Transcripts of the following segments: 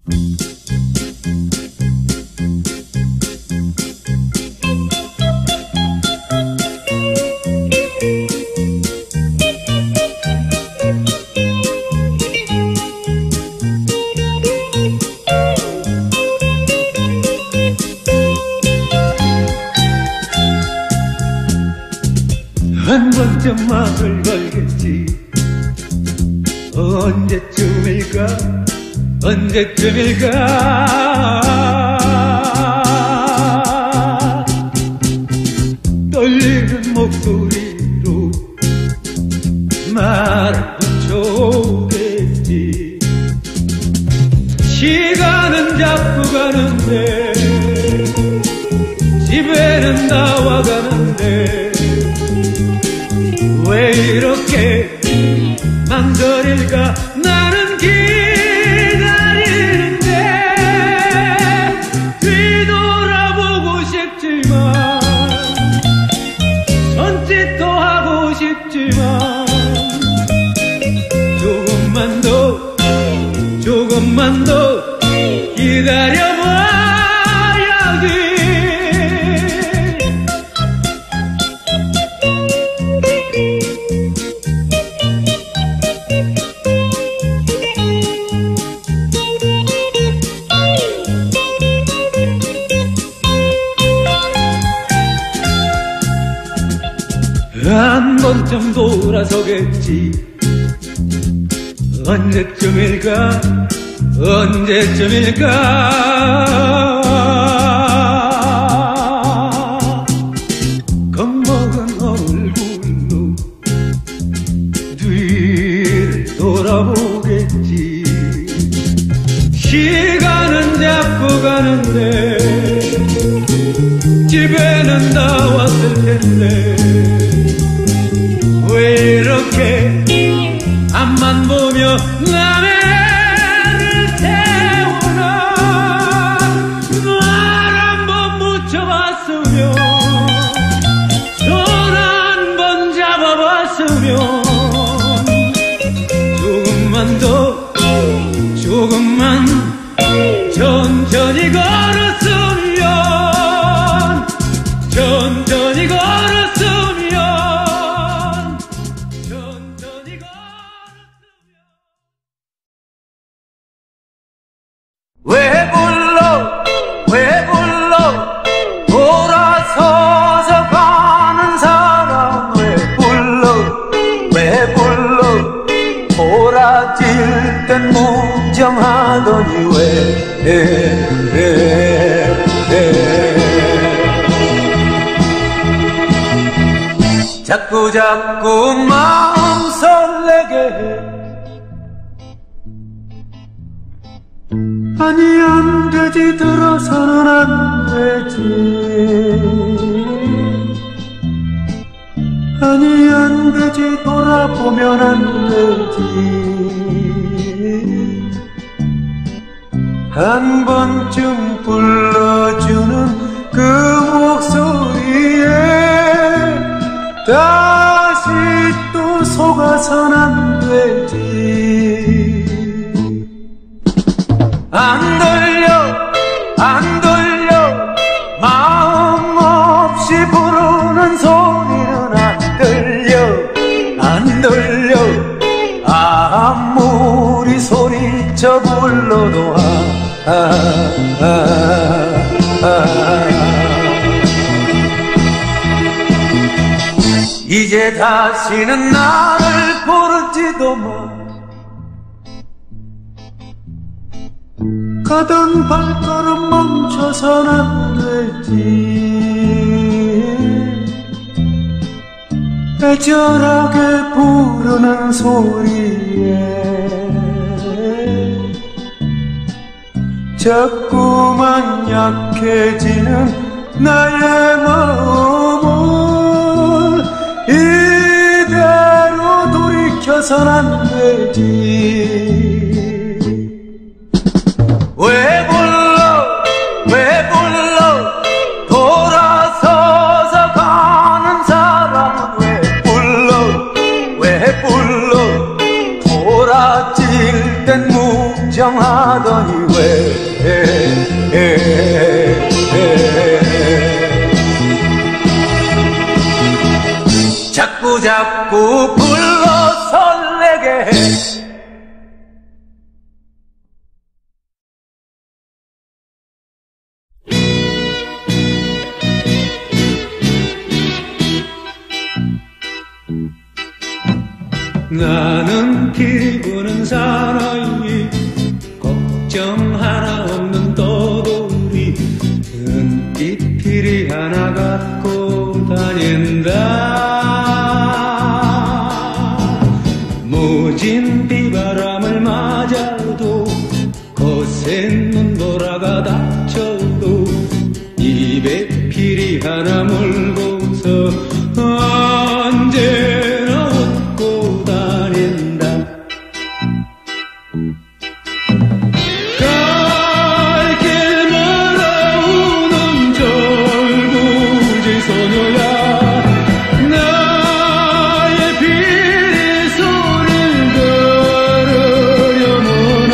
한 번쯤 막을 걸겠지. 언제쯤일까 언제쯤일까. 떨리는 목소리로 말을 붙여오겠지. 시간은 자꾸 가는데 집에는 나와 가는데 왜 이렇게 망설일까. 나는 기다리는데 뒤돌아보고 싶지만 손짓도 하고 싶지만 조금만 더 기다려봐야지. 한 번쯤 돌아서겠지. 언제쯤일까 언제쯤일까. 겁먹은 얼굴로 뒤를 돌아보겠지. 시간은 자꾸 가는데 집에는 나왔을 텐데 왜 이렇게 앞만 보며 남해를 태우나. 말 한번 묻혀봤으면 손 한번 잡아봤으면 조금만 천천히 걸었으면 천천히 걸었으면 왜 불러 돌아서서 가는 사람. 왜 불러 돌아질 땐 무정하더니 자꾸 마음 설레게 해. 아니 안 되지, 들어서는 안 되지. 아니 안 되지, 돌아보면 안 되지. 한 번쯤 불러주는 그 목소리에 다시 또 속아선 안 되지. 안 들려 마음 없이 부르는 소리는 안 들려 아무리 소리쳐 불러도 이제 다시는 나를 부르지도 마. 가던 발걸음 멈춰선 안 되지. 애절하게 부르는 소리에 자꾸만 약해지는 나의 마음을 이대로 돌이켜선 안 되지. 왜 불러 돌아서서 가는 사람은 왜 불러 돌아질 땐 무정하더니 자꾸 불러 설레게 해. 나는 길 부는 사나이 걱정 하나 없는 떠돌이 은빛 피리 하나 갖고 다닌다. 모진 비바람을 맞아도 거센 눈보라가 닥쳐도 입에 피리 하나 물고서 언제나 웃고 다닌다. 갈 길 멀어오는 절구지 소녀야 나의 피리 소리를 들으려무나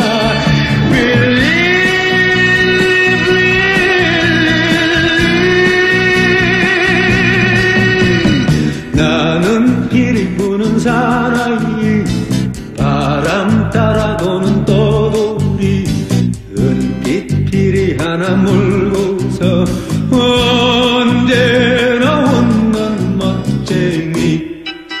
나는 피리 부는 사나이 바람 따라 도는 떠돌이 은빛 피리 하나 물고서 언제나 웃는 멋쟁이.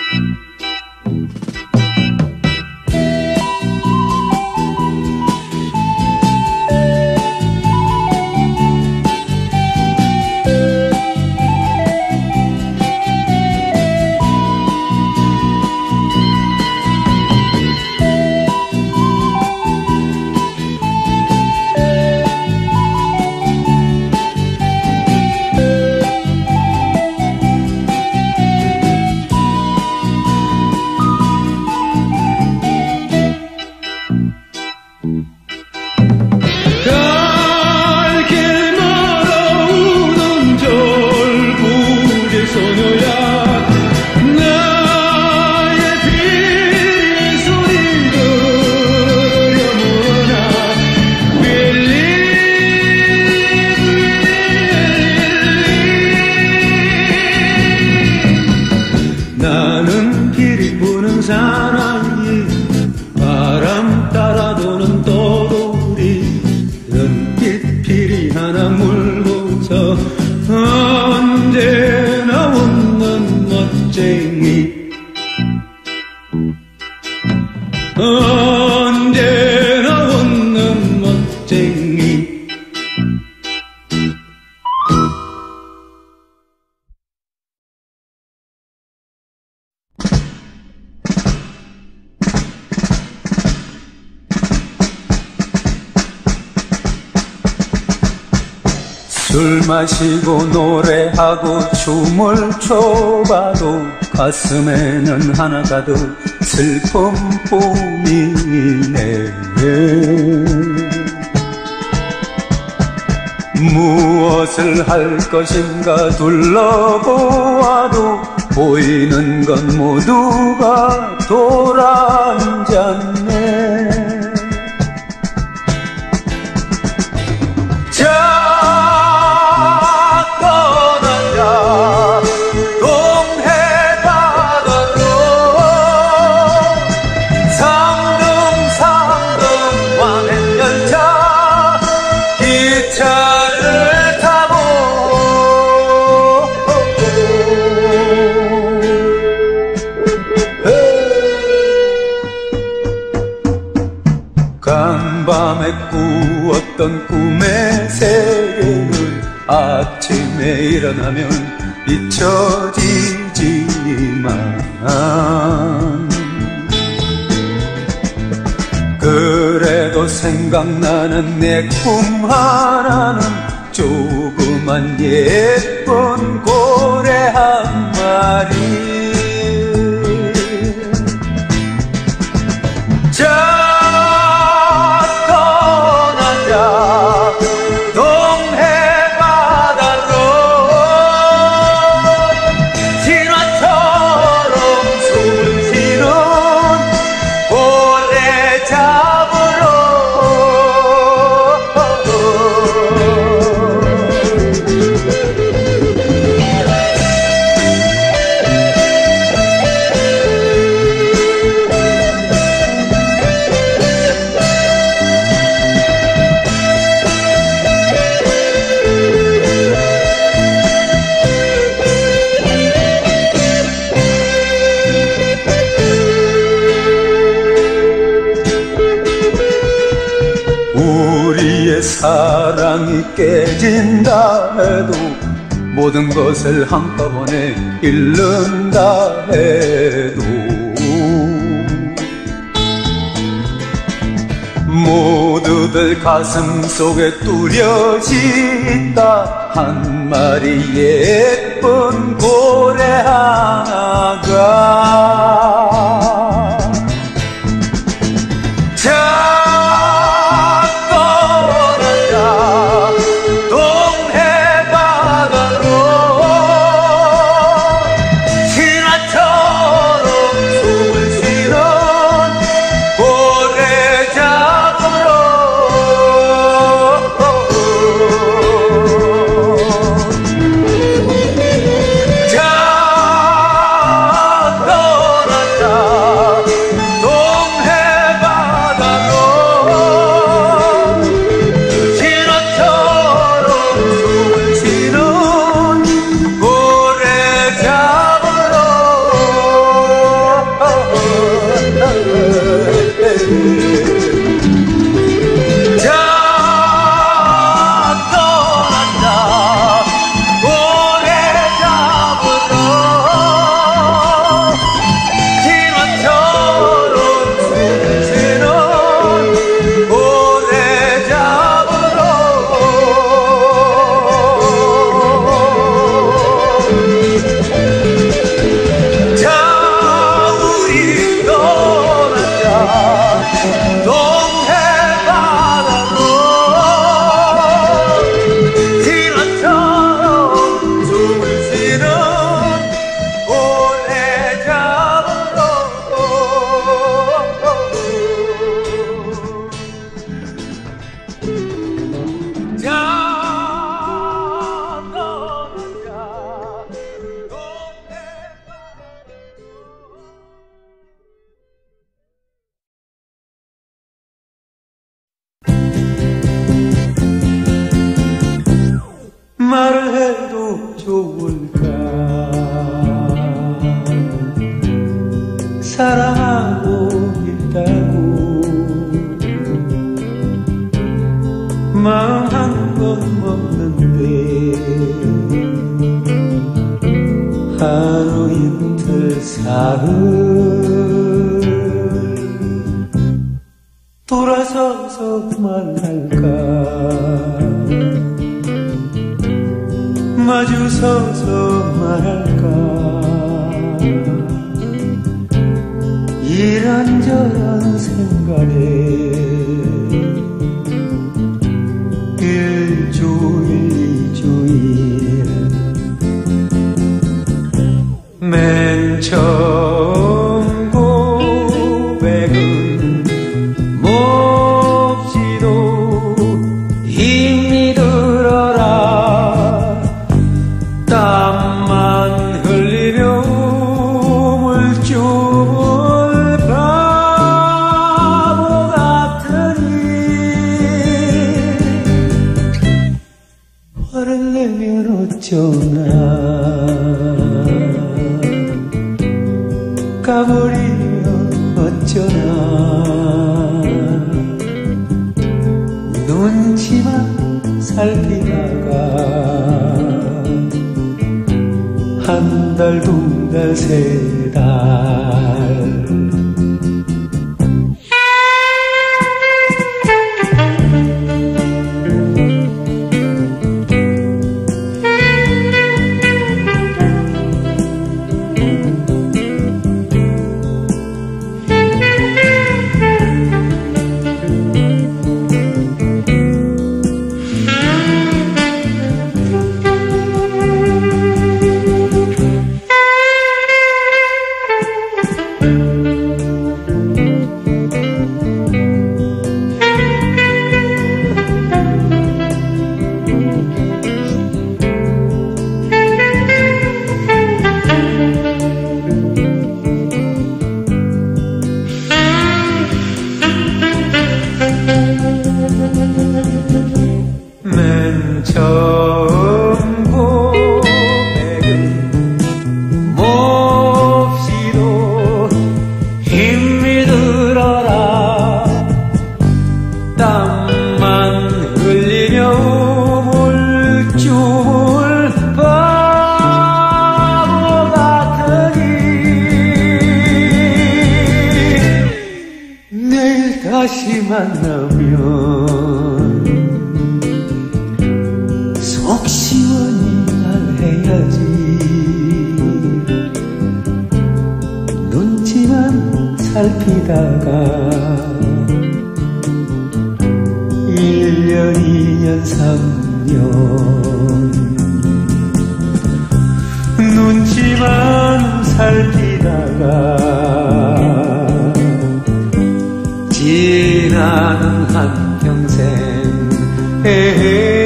갈 길 멀어오는 절구지 소녀야 나의 피리 소리 들으려무나 나는 피리 부는 사나이 바람 따라 도는 떠돌이 은빛 피리 하나 물고서 언제나 웃는 멋쟁이. 언제나 웃는 멋쟁이. 술 마시고 노래하고 춤을 춰봐도 가슴에는 하나 가득 슬픔뿐이네. 무엇을 할 것인가 둘러보아도 보이는 건 모두가 돌아앉았네. 간밤에 꾸었던 꿈의 세계를 아침에 일어나면 잊혀지지만 그래도 생각나는 내 꿈 하나는 조그만 예쁜 고래 한 마리. 우리의 사랑이 깨진다 해도 모든 것을 한꺼번에 잃는다 해도 모두들 가슴 속에 뚜렷이 있다 한 마리 예쁜 고래 하나가 자 떠나자 동해 바다로 신화처럼 숨을 쉬는 고래 잡으러 자 떠나자 동해 바다로 신화처럼 숨을 쉬는 고래 잡으러 자 떠난다 고래 잡으러 신화처럼 숨을 쉬는 고래 잡으러 자 우리 떠나자 동해 바다로 신화처럼 숨을 쉬는 고래 잡으러 자 떠나자 동해 말을 해도 좋을까 사랑하고 있다고 마음 한 건 먹는데 하루 이틀 사흘 돌아서서 말할까 마주서서 말할까 이런저런 생각에 일주일 이주일 맨 처음 고백은 몹시도 힘이 들어라 땀만 흘리며 우물쭈물 바보 같으니 화를 내면 어쩌나 가버리면 어쩌나 눈치만 살피다가 한 달, 두 달, 세 달 맨 처음 고백은 몹시도 힘이 들어라 땀만 만나면 속 시원히 말해야지. 눈치만 살피다가 1년, 2년, 3년 눈치만 살피다가 지나는 한평생